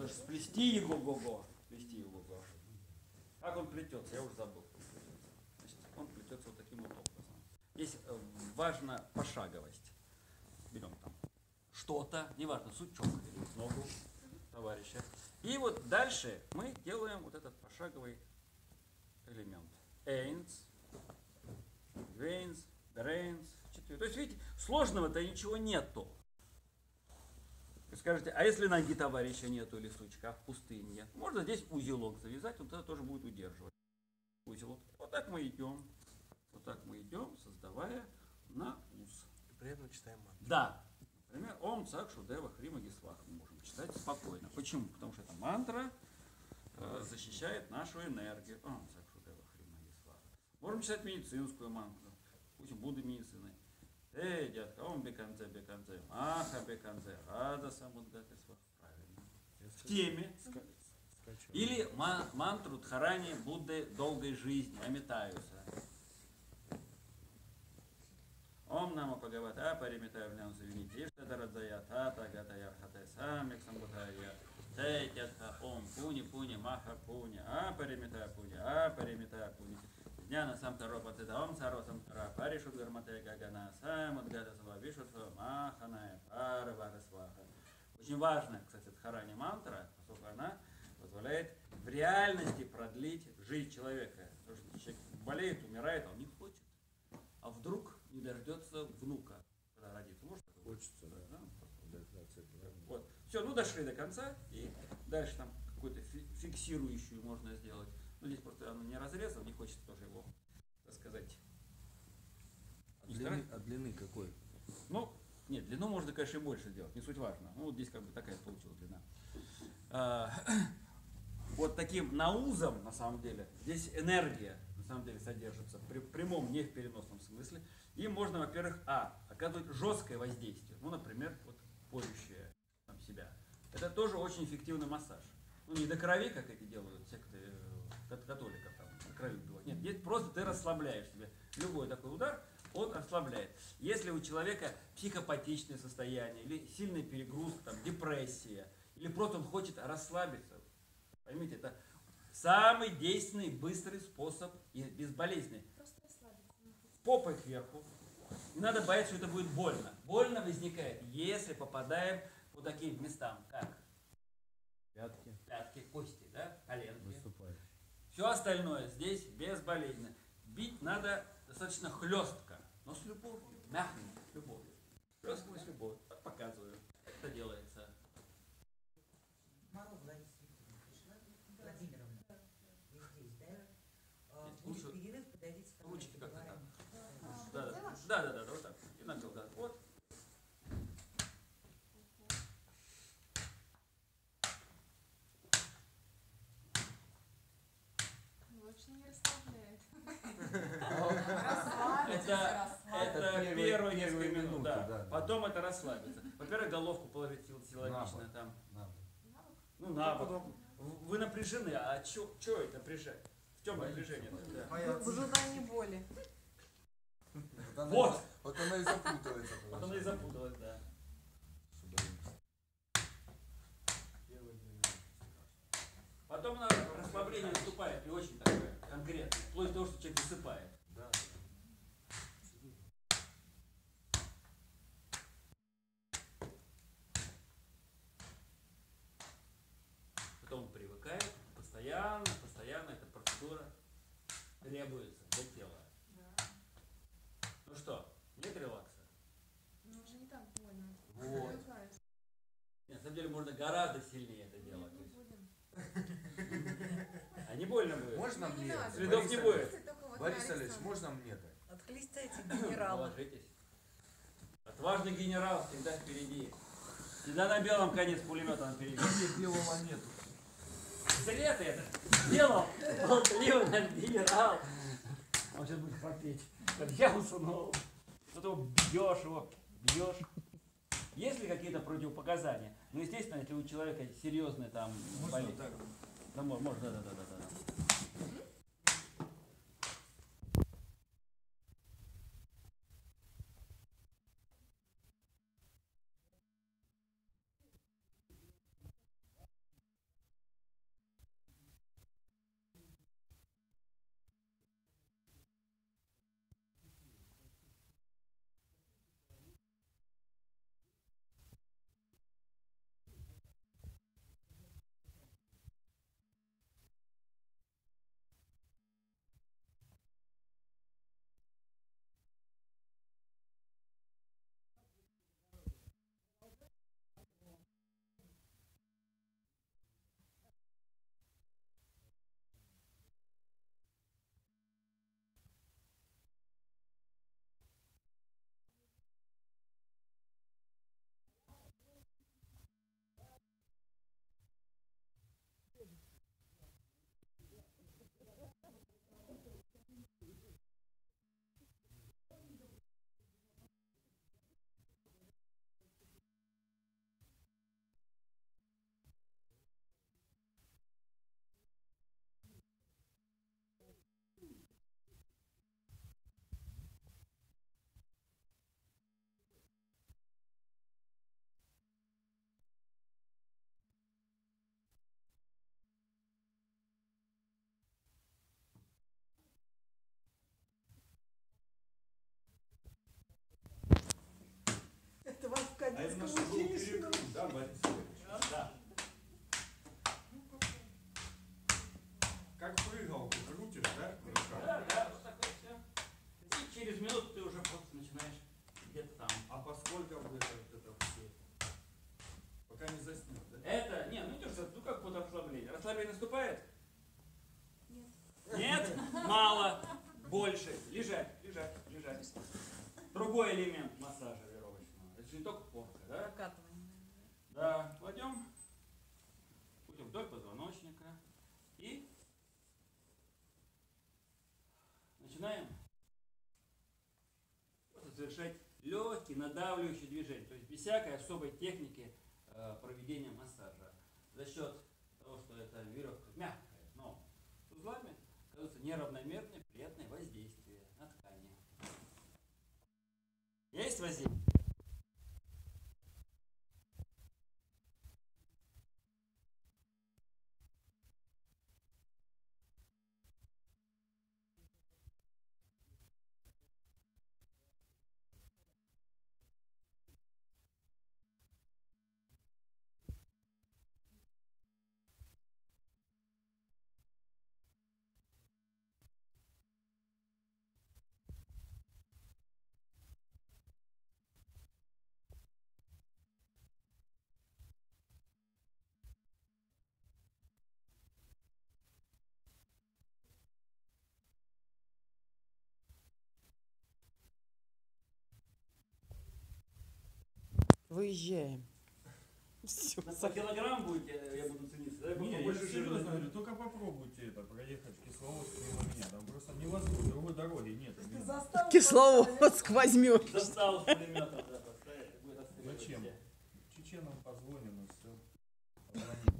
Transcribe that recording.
Надо же сплести его го-го. Сплести его го-го. Как он плетется, я уже забыл. Значит, он плетется вот таким вот образом. Здесь важна пошаговость. Берем там что-то, неважно, сучок или ногу товарища. И вот дальше мы делаем вот этот пошаговый элемент. Эйнс, грейнс, грейнс. То есть, видите, сложного-то ничего нету. Вы скажете, а если ноги товарища нету или сучка в пустыне? Можно здесь узелок завязать, он тогда тоже будет удерживать. Узелок. Вот так мы идем. Вот так мы идем, создавая на уз. И при этом читаем мантру. Да. Например, Ом Цак Шудева Хрима Гисваха мы можем читать спокойно. Почему? Потому что эта мантра защищает нашу энергию. Ом Цак Шудева Хрима Гисваха. Можем читать медицинскую мантру. Учим Будды медицины. Эй, дядка, Ом Беканзе, Беканзе, Маха Беканзе, Рада Самудгаты Свах. Правильно. В теме. Или мантру Дхарани Будды долгой жизни, Амитаюса. Ом Нама Бхагавата Паримитая Внян Савинити Штадарадзая Тата Гатая Хатая Самик Самбудая Тайтятха Ом Пуни Пуни Маха Пуни Апаримитая Пуни Апаримитая Пуни Дняна Самтаропа Цитаом Саро Самтара Паришут Гарматая Гагана Самудгата Сава Вишутха Маханая Парвара Сваха. Очень важная, кстати, Дхарани мантра, поскольку она позволяет в реальности продлить жизнь человека. Потому что человек болеет, умирает, а он не хочет. А вдруг не дождется внука, когда родится. Может, хочется, да. Вот. Все, ну дошли до конца, и дальше там какую-то фиксирующую можно сделать. Ну здесь просто оно не разрезано, не хочется тоже его, так сказать. От длины какой? Ну, нет, длину можно, конечно, и больше сделать, не суть важно. Ну вот здесь как бы такая получилась длина. Вот таким наузом, на самом деле, здесь энергия, на самом деле, содержится, в прямом, не в переносном смысле. И можно, во-первых, оказывать жесткое воздействие. Ну, например, вот поющее там, себя. Это тоже очень эффективный массаж. Ну, не до крови, как эти делают секты католиков, там, до крови бывает. Нет, здесь просто ты расслабляешь себя. Любой такой удар, он расслабляет. Если у человека психопатичное состояние, или сильная перегрузка, там, депрессия, или просто он хочет расслабиться, поймите, это самый действенный, быстрый способ и безболезненный. Просто расслабиться. Попой кверху. Не надо бояться, что это будет больно. Больно возникает, если попадаем по таким местам, как Пятки. пятки, кости, да, коленки. Выступает. Все остальное здесь безболезненно. Бить надо достаточно хлестко, но с любовью, мягко, с любовью. Хлестко с любовью. Так показываю, как это делается. Мару Владимировна, вы здесь, да? Лучше Будет перерыв, подойдите ко мне. ручки как-то так. поговорим. Да, вот так. И начал, да. Вот. Вообще не расслабляет. Это первые несколько первые минут, минуты, да. да. Потом это расслабится. Во-первых, головку положить силовично там. Ну, на бок. Вы напряжены, а что это напряжать? В чем напряжение? В ожидании боли. Вот! Вот она и запутывается. Вот она и запуталась, да. Потом расслабление наступает и очень такое конкретное, вплоть до того, что человек засыпает. Да. Потом он привыкает, постоянно эта процедура требуется для тела. Да. Ну что, нет релакса? Ну уже не так больно. Вот. Привыкаюсь. Нет, на самом деле можно гораздо сильнее это делать. Не будем. А не больно будет? Можно Ну, не мне? надо. Следов не будет. Только вот Борис на Алексеевич, Александра. можно мне-то? Отхлестайте генерала. Положитесь. Отважный генерал всегда впереди. Всегда на белом коне с пулеметом впереди. Где белого нету? Цвет это сделал болтливый генерал. Он сейчас будет храпеть. Я усунул. Тут его бьешь. Есть ли какие-то противопоказания? Ну, естественно, если у человека серьезный там болезнь. Да, можно, да. Именно что был перекрут, да, Борис Ильич? Да. Как прыгалку крутишь, да? Да, да, вот такое все. И через минуту ты уже просто начинаешь где-то там. А поскольку будет это все? Пока не заснет, да? Это, не, ну идешь, ну как вот расслабление. Расслабление наступает? Нет. Нет? Мало. Больше. Лежать, лежать, лежать. Другой элемент массажа веровочного. Это же не только попка, да? Прокатывание. Да. Кладем. Путем вдоль позвоночника. И начинаем просто совершать легкие надавливающие движения. То есть без всякой особой техники проведения массажа. За счет того, что эта веревка мягкая, но с узлами, оказывается неравномерное приятное воздействие на ткани. Есть воздействие? Выезжаем. Все. На 100 килограмм будете, я буду цениться, да? Не, я Больше серьезно жира. говорю, только попробуйте это, проехать в Кисловодск мимо меня. Там просто невозможно, другой дороги нет. Кисловодск возьмешь. Достал с пулеметом, да, поставить, будет отстреливать Зачем? все. Чеченам позвоним и все.